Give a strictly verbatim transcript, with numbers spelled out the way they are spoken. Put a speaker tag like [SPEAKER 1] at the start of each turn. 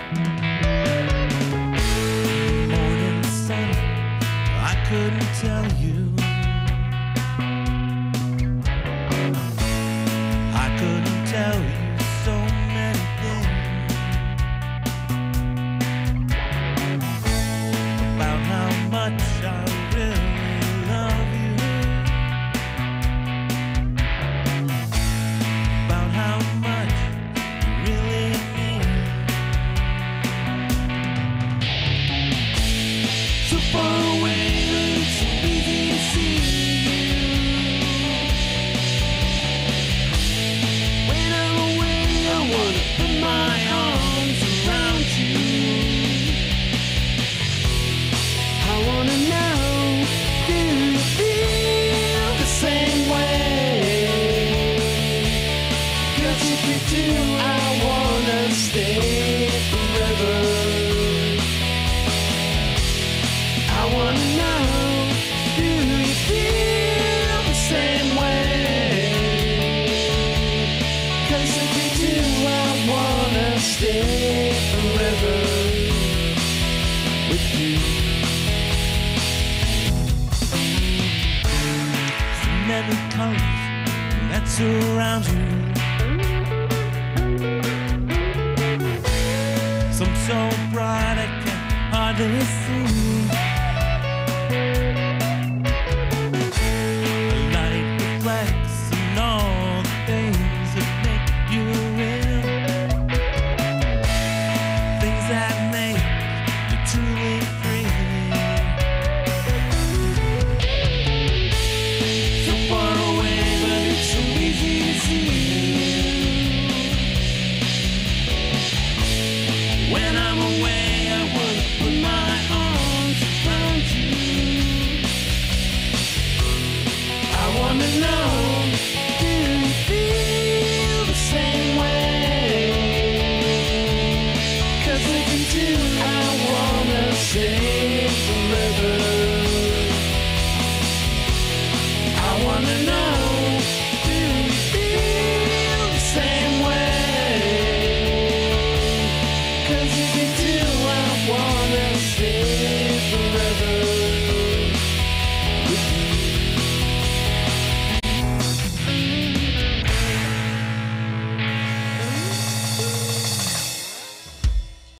[SPEAKER 1] Morning sun, I couldn't tell you. I couldn't tell you so many things about how much I really love you, about how much you really mean. So far away, it's so easy to see you. When I'm away, I wanna put my arms around you. I wanna know, do you feel the same way? 'Cause if you do, I wanna stay forever. I wanna know, do you feel the same way? 'Cause if you do, I wanna stay forever with you. So many colors that surround you, some so bright I can hardly see. The light reflects on all the things that make you real, things that make you truly free. So far away, but it's so easy to see you. When I'm away, I wanna put my arms around you. I wanna know, do you feel the same way? 'Cause if you do, I wanna stay forever. I wanna know, do you feel the same way? 'Cause if you do, I wanna